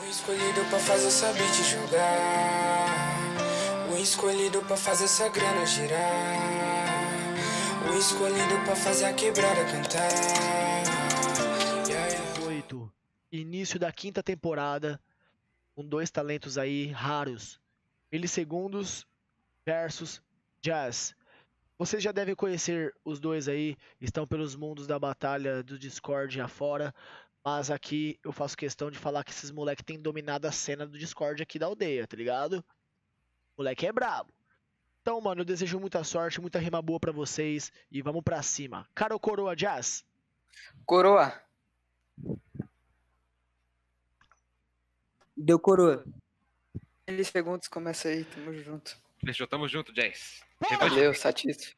escolhido pra fazer essa beat jogar. O escolhido pra fazer essa grana girar. O escolhido pra fazer a quebrada cantar. 8. Início da 5ª temporada. Com 2 talentos aí raros. Milissegundos versus Jazz. Vocês já devem conhecer os dois aí. Estão pelos mundos da batalha do Discord afora. Mas aqui eu faço questão de falar que esses moleques têm dominado a cena do Discord aqui da aldeia, tá ligado? O moleque é brabo. Então, mano, eu desejo muita sorte, muita rima boa pra vocês. E vamos pra cima. Cara ou coroa, Jazz? Coroa. Deu coroa. 10 segundos, começa aí, tamo junto. Fechou, tamo junto, Jazz. Valeu, satisfeito.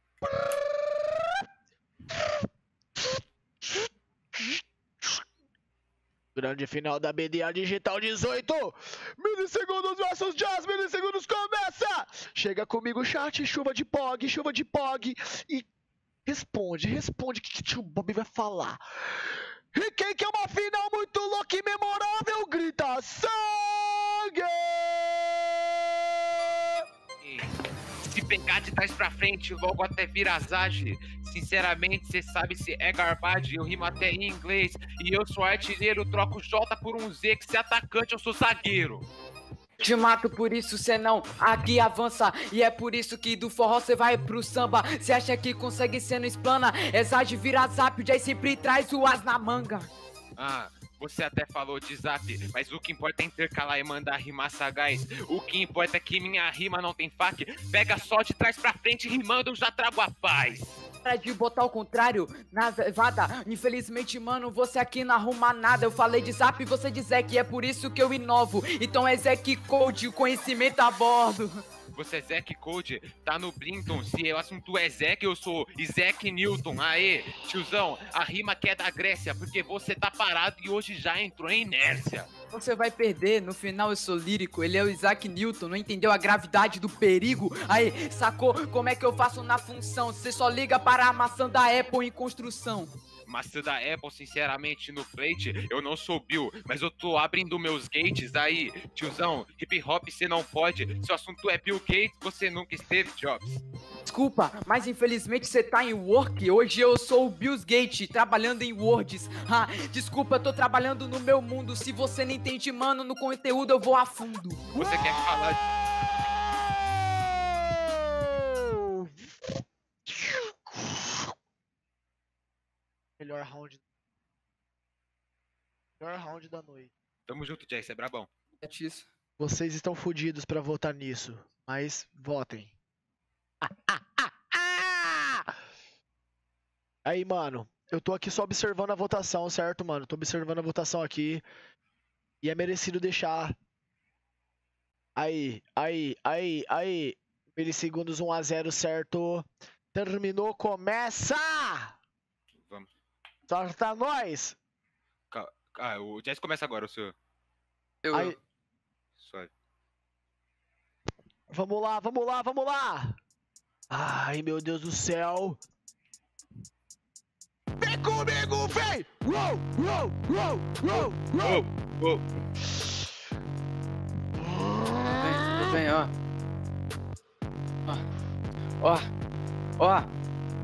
Grande final da BDA Digital 18. Milissegundos versus Jazz. Milissegundos começa. Chega comigo, chat. Chuva de pog. E responde o que tio Bob vai falar. E quem quer uma final muito louca e memorável, grita sangue! Se pegar de trás pra frente, logo até vira Zage. Sinceramente, cê sabe se é garbage. Eu rimo até em inglês. E eu sou artilheiro, troco J por um Z. Que se é atacante, eu sou zagueiro. Te mato, por isso cê não aqui avança. E é por isso que do forró cê vai pro samba. Cê acha que consegue sendo explana? Exage vira zap, o Jay sempre traz o as na manga. Você até falou de zap, mas o que importa é intercalar e mandar rimar sagaz. O que importa é que minha rima não tem fac. Pega só de trás pra frente, rimando eu já trago a paz. Para de botar o contrário na vada. Infelizmente, mano, você aqui não arruma nada. Eu falei de zap e você de Zek, é por isso que eu inovo. Então é Zek Code, o conhecimento a bordo. Você é Zek Code, tá no Blinton. Se o assunto é Zek, eu sou Isaac Newton. Aê, tiozão, a rima que é da Grécia, porque você tá parado e hoje já entrou em inércia. Você vai perder, no final eu sou lírico. Ele é o Isaac Newton, não entendeu a gravidade do perigo? Aí, sacou como é que eu faço na função? Você só liga para a maçã da Apple em construção. Maçã da Apple, sinceramente, no plate, eu não sou Bill, mas eu tô abrindo meus gates. Aí, tiozão, hip hop cê não pode. Se o assunto é Bill Gates, você nunca esteve Jobs. Desculpa, mas infelizmente você tá em work. Hoje eu sou o Bill Gates, trabalhando em Words. Desculpa, eu tô trabalhando no meu mundo. Se você não entende, mano, no conteúdo eu vou a fundo. Você quer falar de... Melhor round da noite. Tamo junto, Jay, cê é brabão. Vocês estão fodidos pra votar nisso, mas votem. Aí, mano, eu tô aqui só observando a votação, certo, mano? Tô observando a votação aqui. E é merecido deixar. Aí. Milissegundos 1-0, certo? Terminou, começa! Vamos. Sorta nós! O Jazz começa agora, o senhor. Aí. Suave. Vamos lá! Ai, meu Deus do céu! Vem comigo, vem! Uou! Tudo bem, ó.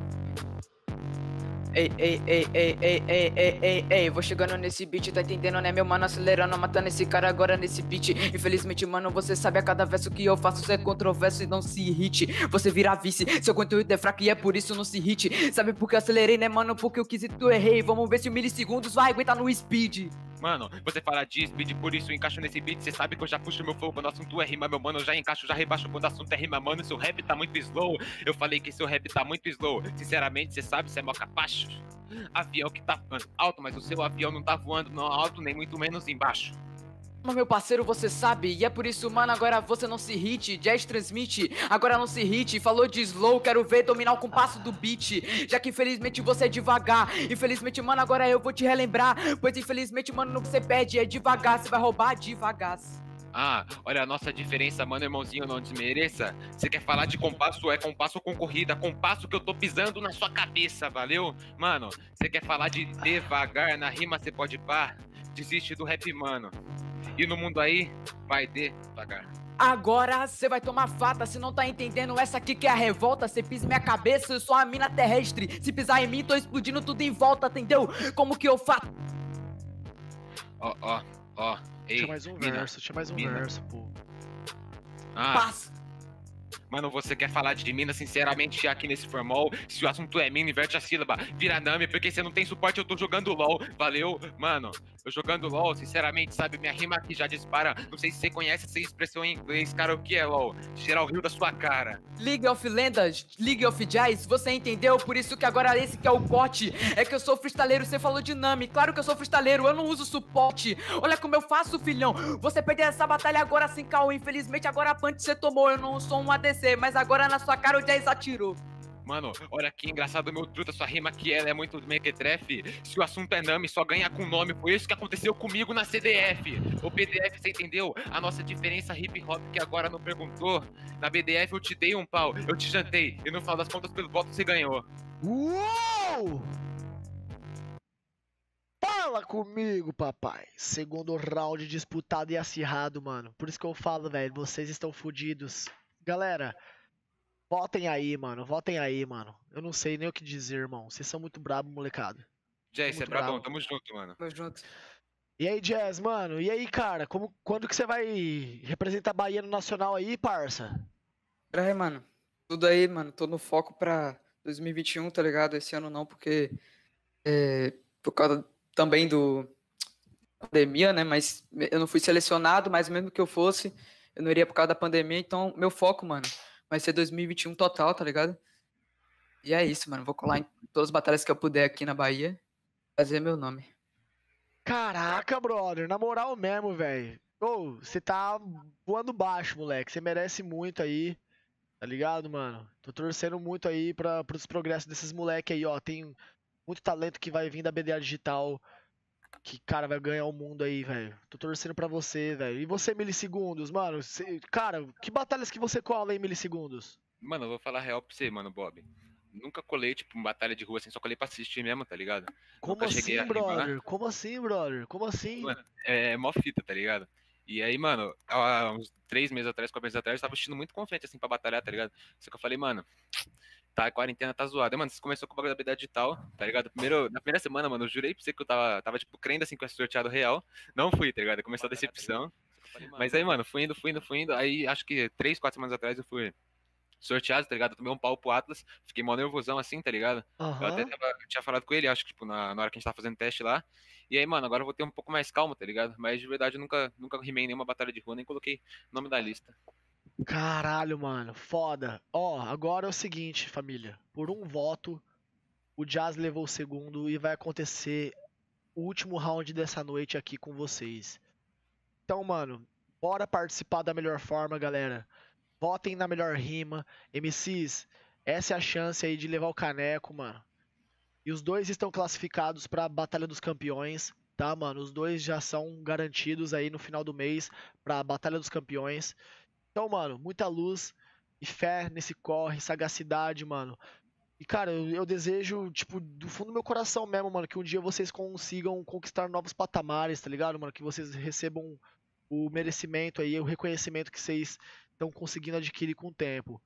Ei, vou chegando nesse beat, tá entendendo, né, meu mano? Acelerando, matando esse cara agora nesse beat. Infelizmente, mano, você sabe a cada verso que eu faço é controverso e não se irrite. Você vira vice, seu conteúdo é fraco e é por isso não se irrite. Sabe por que eu acelerei, né, mano? Porque eu quis e tu errei. Vamos ver se o milissegundos vai aguentar no speed. Mano, você fala de speed, por isso eu encaixo nesse beat. Cê sabe que eu já puxo meu flow quando o assunto é rima, meu mano. Eu já encaixo, já rebaixo quando o assunto é rima, mano. Seu rap tá muito slow. Eu falei que seu rap tá muito slow. Sinceramente, cê sabe, cê é mó capacho. Avião que tá voando alto, mas o seu avião não tá voando não alto, nem muito menos embaixo. Mas meu parceiro, você sabe, e é por isso, mano, agora você não se irrite. Jazz transmite, agora não se irrite. Falou de slow, quero ver dominar o compasso do beat. Já que infelizmente você é devagar. Infelizmente, mano, agora eu vou te relembrar. Pois infelizmente, mano, você pede, é devagar. Você vai roubar devagar. Olha a nossa diferença, mano, irmãozinho, não desmereça. Você quer falar de compasso, é compasso com corrida. Compasso que eu tô pisando na sua cabeça, valeu? Mano, você quer falar de devagar, na rima você pode pá. Desiste do rap, mano. E no mundo aí, vai devagar. Agora cê vai tomar fata, se não tá entendendo essa aqui que é a revolta. Cê pisa em minha cabeça, eu sou a mina terrestre. Se pisar em mim, tô explodindo tudo em volta, entendeu? Como que eu faço? Ó. Ei, Tinha mais um mina, verso, tinha mais um mina. verso, pô. Passa. Mano, você quer falar de mina, sinceramente, aqui nesse formal? Se o assunto é mina, inverte a sílaba. Vira Nami, porque você não tem suporte, eu tô jogando LOL. Valeu? Mano, eu jogando LOL, sinceramente, sabe? Minha rima aqui já dispara. Não sei se você conhece essa expressão em inglês, cara, o que é LOL? Tirar o rio da sua cara. League of Lendas, League of Jazz, você entendeu? Por isso que agora esse que é o corte. É que eu sou freestaleiro, você falou de Nami. Claro que eu sou freestaleiro, eu não uso suporte. Olha como eu faço, filhão. Você perdeu essa batalha agora sem caô. Infelizmente agora a punch você tomou. Eu não sou um ADC, mas agora na sua cara o Jazz atirou. Mano, olha que engraçado, meu truta, sua rima aqui ela é muito mequetrefe. Se o assunto é Nami, só ganha com nome. Foi isso que aconteceu comigo na CDF. O PDF, você entendeu? A nossa diferença hip hop que agora não perguntou. Na BDF eu te dei um pau, eu te jantei. E no final das contas, pelo voto, você ganhou. Uou! Fala comigo, papai. Segundo round disputado e acirrado, mano. Por isso que eu falo, velho, vocês estão fodidos. Galera, votem aí, mano. Votem aí, mano. Eu não sei nem o que dizer, irmão. Vocês são muito brabo, molecada. Jay, você é muito brabão, bravo. tamo junto, mano. Tamo junto. E aí, Jazz, mano? E aí, cara? Quando que você vai representar a Bahia no Nacional aí, parça? Pera aí, mano. Tudo aí, mano. Tô no foco pra 2021, tá ligado? Esse ano não, porque por causa também do pandemia, né? Mas eu não fui selecionado, mas mesmo que eu fosse, eu não iria por causa da pandemia. Então, meu foco, mano, vai ser 2021 total, tá ligado? E é isso, mano. Vou colar em todas as batalhas que eu puder aqui na Bahia, fazer meu nome. Caraca, brother. Na moral mesmo, velho. Ô, você tá voando baixo, moleque. Você merece muito aí. Tá ligado, mano? Tô torcendo muito aí pros progressos desses moleque aí, ó. Tem muito talento que vai vir da BDA Digital. Que, cara, vai ganhar o mundo aí, velho. Tô torcendo pra você, velho. E você, Milissegundos, mano? Cara, que batalhas que você cola aí, Milissegundos? Mano, eu vou falar real pra você, mano, Bob. Nunca colei, tipo, uma batalha de rua assim, só colei pra assistir mesmo, tá ligado? Como Nunca cheguei assim, a rimar. brother? Como assim, brother? Como assim? Mano, é mó fita, tá ligado? E aí, mano, há uns 3 meses atrás, 4 meses atrás, eu tava assistindo muito confiante, assim, pra batalhar, tá ligado? Só que eu falei, mano, tá, a quarentena tá zoada. Aí, mano, você começou com o bagulho da habilidade digital, tá ligado? Na primeira semana, mano, eu jurei pra você que eu tava tipo, crendo, assim, com esse sorteado real. Não fui, tá ligado? Começou a decepção. Mas aí, mano, fui indo. Aí, acho que 3, 4 semanas atrás eu fui sorteado, tá ligado? Eu tomei um pau pro Atlas, fiquei mó nervosão, assim, tá ligado? Eu até Aham. tinha falado com ele, acho que, tipo, na hora que a gente tava fazendo teste lá. E aí, mano, agora eu vou ter um pouco mais calmo, tá ligado? Mas de verdade eu nunca rimei em nenhuma batalha de rua, nem coloquei nome da lista. Caralho, mano. Foda. Ó, agora é o seguinte, família. Por um voto, o Jazz levou o segundo e vai acontecer o último round dessa noite aqui com vocês. Então, mano, bora participar da melhor forma, galera. Votem na melhor rima. MCs, essa é a chance aí de levar o caneco, mano. E os dois estão classificados pra Batalha dos Campeões, tá, mano? Os dois já são garantidos aí no final do mês pra Batalha dos Campeões. Então, mano, muita luz e fé nesse corre, sagacidade, mano. E, cara, eu desejo, tipo, do fundo do meu coração mesmo, mano, que um dia vocês consigam conquistar novos patamares, tá ligado, mano? Que vocês recebam o merecimento aí, o reconhecimento que vocês estão conseguindo adquirir com o tempo.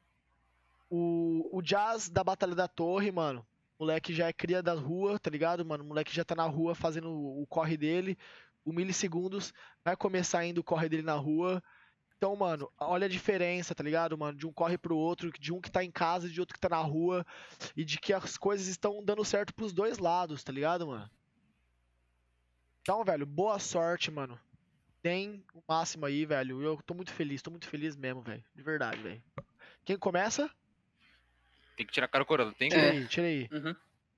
O Jazz da Batalha da Torre, mano, o moleque já é cria da rua, tá ligado, mano? O moleque já tá na rua fazendo o corre dele. O Milissegundos vai começar indo o corre dele na rua. Então, mano, olha a diferença, tá ligado, mano? De um corre pro outro, de um que tá em casa e de outro que tá na rua. E de que as coisas estão dando certo pros dois lados, tá ligado, mano? Então, velho, boa sorte, mano. Tem o máximo aí, velho. Eu tô muito feliz mesmo, velho. De verdade, velho. Quem começa? Tem que tirar cara o coroa, tem que. Tira aí. Uhum.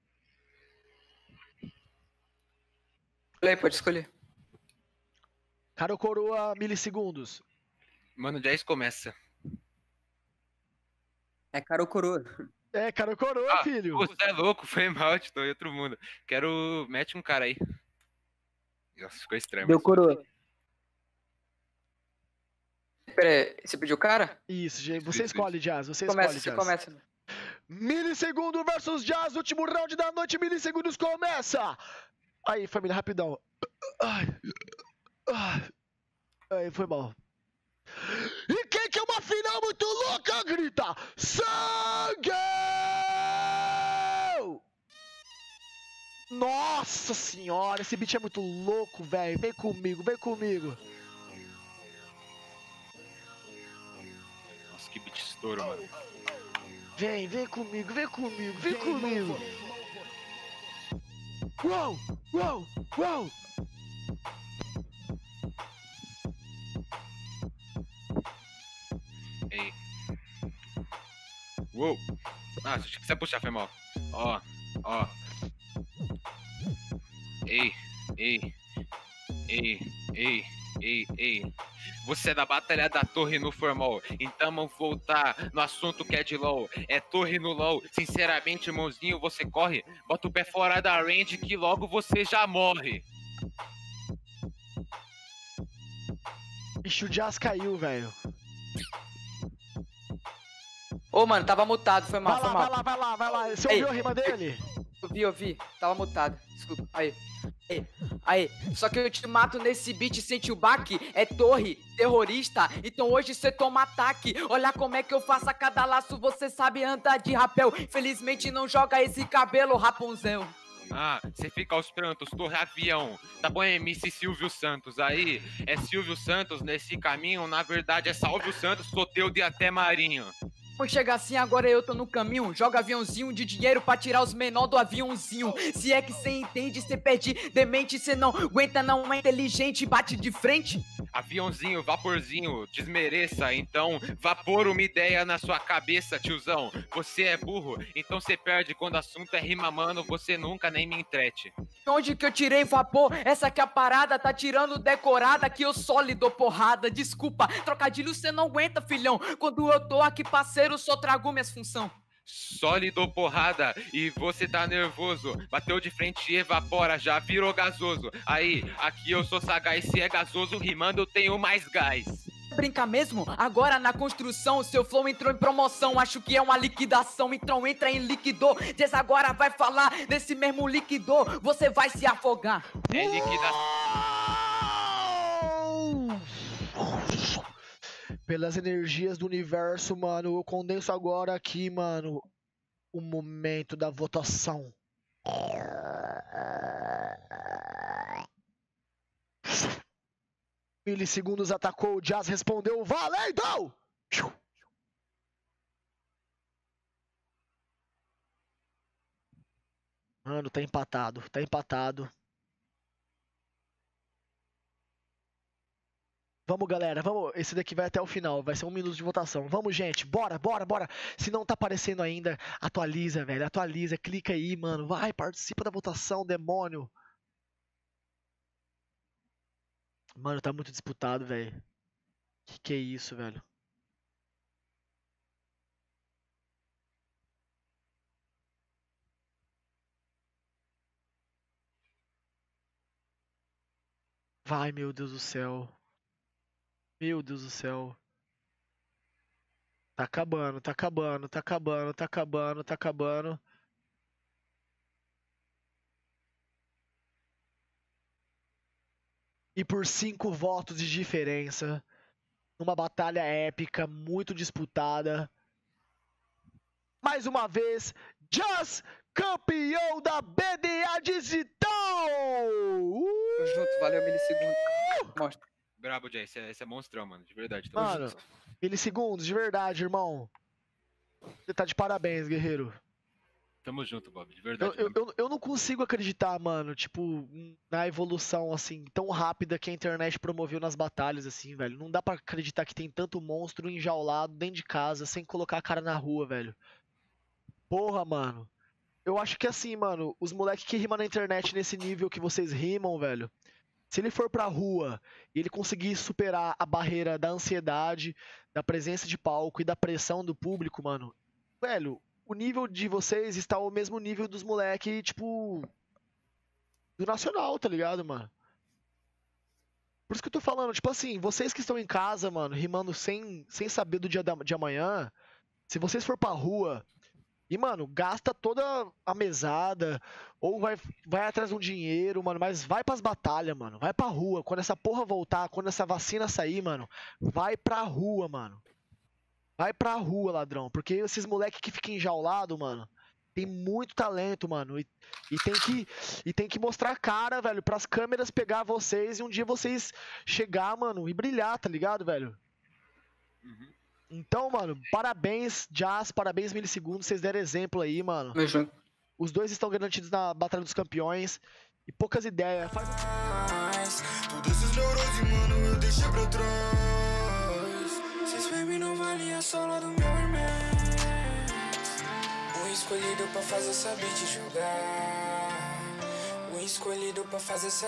Pode escolher. Cara ou coroa, Milissegundos. Mano, já isso começa. É cara ou coroa? É, cara ou coroa, filho. Pô, você é louco, foi mal, tô em outro mundo. Quero. Mete um cara aí. Nossa, ficou estranho. Deu mas- coroa. Pera aí, você pediu cara? Isso, gente. Você Isso. escolhe, Jazz. Você Começa, escolhe, você Jazz. começa. Milissegundo versus Jazz, último round da noite, Milissegundos começa! Aí, família, rapidão. Ai. Ai. Aí, foi mal. E quem que é uma final muito louca, grita sangue! Nossa senhora, esse beat é muito louco, velho. Vem comigo, vem comigo. Nossa, que beat estouro, mano. Vem comigo, vem comigo, vem comigo. Uou, uou, uou. Ei. Uou. Ah, acho que você puxar, foi mal. Ó, ó. Ei, ei, ei, ei, ei, ei. Você é da Batalha da Torre no Formal. Então vamos voltar no assunto que é de LOL. É torre no LOL. Sinceramente, irmãozinho, você corre. Bota o pé fora da range que logo você já morre. Ixi, o Jazz caiu, velho. Ô, mano, tava mutado, foi mal, Vai foi lá, mal. vai lá, vai lá, vai lá. Você Ei. ouviu a rima dele? Eu vi, tava mutado. Desculpa. Aí. Só que eu te mato nesse beat, sente o baque. É torre, terrorista. Então hoje cê toma ataque. Olha como é que eu faço a cada laço. Você sabe andar de rapel. Infelizmente não joga esse cabelo, Rapunzel. Ah, você fica aos prantos, torre avião. Tá bom, MC Silvio Santos. Aí, é Silvio Santos nesse caminho. Na verdade, é Salvio Santos, Soteldo e até Marinho. Pois chega assim, agora eu tô no caminho. Joga aviãozinho de dinheiro pra tirar os menor do aviãozinho. Se é que cê entende, cê perde demente. Cê não aguenta, não é inteligente, bate de frente. Aviãozinho, vaporzinho, desmereça. Então, vapor uma ideia na sua cabeça, tiozão. Você é burro, então você perde. Quando o assunto é rima, mano, você nunca nem me entrete. Onde que eu tirei vapor? Essa que é a parada, tá tirando decorada que eu só lhe dou porrada. Desculpa, trocadilho cê não aguenta, filhão. Quando eu tô aqui, parceiro, só trago minhas funções. Sólido porrada e você tá nervoso. Bateu de frente e evapora, já virou gasoso. Aí, aqui eu sou sagaz, se é gasoso, rimando eu tenho mais gás. Brinca mesmo? Agora na construção, seu flow entrou em promoção. Acho que é uma liquidação, então entra em liquidor. Diz agora vai falar desse mesmo liquidor. Você vai se afogar. É liquidação. Pelas energias do universo, mano, eu condenso agora aqui, mano, o momento da votação. Milissegundos atacou, o Jazz respondeu, valendo! Mano, tá empatado, tá empatado. Vamos, galera, vamos. Esse daqui vai até o final, vai ser 1 minuto de votação. Vamos, gente, bora, bora, bora. Se não tá aparecendo ainda, atualiza, velho, atualiza, clica aí, mano. Vai, participa da votação, demônio. Mano, tá muito disputado, velho. Que é isso, velho? Vai, meu Deus do céu. Meu Deus do céu. Tá acabando, tá acabando, tá acabando, tá acabando, tá acabando. E por 5 votos de diferença, numa batalha épica, muito disputada. Mais uma vez, Jazz, campeão da BDA Digital! Tamo junto, valeu, milissegundo. Mostra. Brabo, Jay, esse é monstrão, mano, de verdade. Tamo Mano, junto. milissegundos, de verdade, irmão. Você tá de parabéns, guerreiro. Tamo junto, Bob, de verdade. Eu não consigo acreditar, mano, tipo, na evolução, assim, tão rápida que a internet promoveu nas batalhas, assim, velho. Não dá pra acreditar que tem tanto monstro enjaulado dentro de casa, sem colocar a cara na rua, velho. Porra, mano. Eu acho que assim, mano, os moleques que rimam na internet nesse nível que vocês rimam, velho. Se ele for pra rua e ele conseguir superar a barreira da ansiedade, da presença de palco e da pressão do público, mano, velho, o nível de vocês está ao mesmo nível dos moleques, tipo, do nacional, tá ligado, mano? Por isso que eu tô falando, tipo assim, vocês que estão em casa, mano, rimando sem saber do dia de amanhã, se vocês for pra rua E, mano, gasta toda a mesada, ou vai atrás de um dinheiro, mano, mas vai pras batalhas, mano. Vai pra rua. Quando essa porra voltar, quando essa vacina sair, mano, vai pra rua, mano. Vai pra rua, ladrão. Porque esses moleque que ficam enjaulados, mano, tem muito talento, mano. E tem que mostrar a cara, velho, pras câmeras pegar vocês e um dia vocês chegar, mano, e brilhar, tá ligado, velho? Uhum. Então, mano, parabéns, Jazz, parabéns, Milissegundos, vocês deram exemplo aí, mano. Os dois estão garantidos na Batalha dos Campeões. E poucas ideias. Todos esses neuroses, mano, eu deixei pra trás. Vocês baby não valem a sola do meu Hermes. O escolhido pra fazer essa beat jogar. O escolhido pra fazer essa